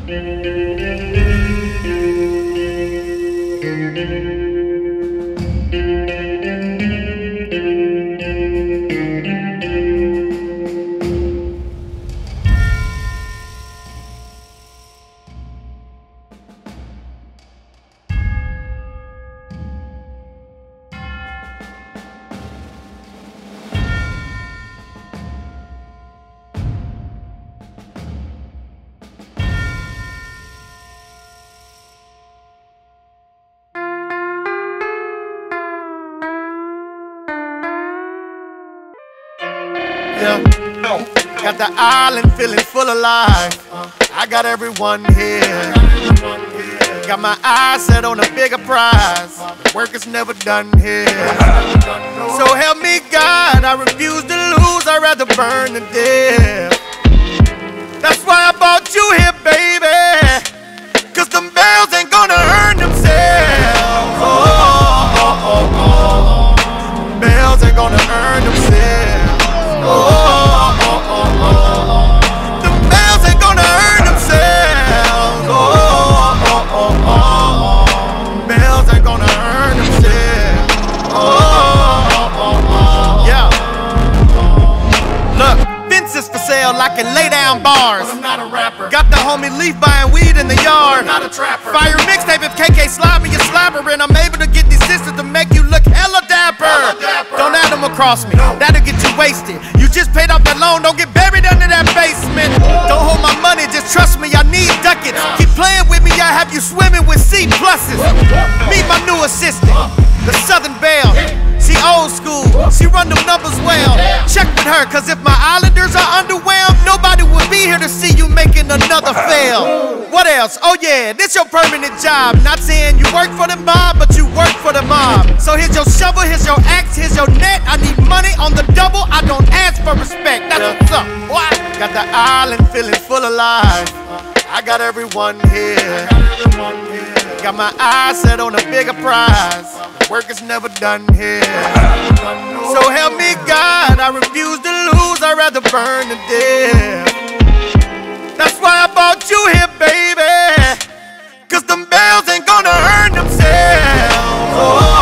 Yeah. Got the island feeling full of life. I got everyone here. Got my eyes set on a bigger prize. Work is never done here. So help me God, I refuse to lose. I'd rather burn than dead. That's why I brought you here, baby. Cause them bells ain't gonna earn themselves. Bells ain't gonna earn themselves. The bells ain't gonna earn themselves. Bells ain't gonna earn themselves. Yeah. Look, fences for sale, I can lay down bars. I'm not a rapper. Got the homie Leaf buying weed in the yard. I'm not a trapper. Fire mixtape if KK slide me a slapper, and I'm able to get these sisters to make you look hella dapper. Don't add them across me, that'll get you wasted. You just paid off that loan, don't get buried under that basement. Don't hold my money, just trust me, I need ducats. Keep playing with me, I have you swimming with C pluses. Meet my new assistant, the Southern Belle. She old school, she run them numbers well. Check with her, cause if my islanders are underwhelmed, nobody would be here to see you making another fail. What else? Oh yeah, this your permanent job. Not saying you work for the mob, but you work for the mob. So here's your shovel, here's your axe, here's your net. I need money on the double, I don't ask for respect. That's what's up. What? Got the island feeling full of life. I got everyone here. Got my eyes set on a bigger prize. Work is never done here. So help me God, I refuse to lose. I'd rather burn than dead. That's why I brought you here, baby. Cause them bells ain't gonna earn themselves.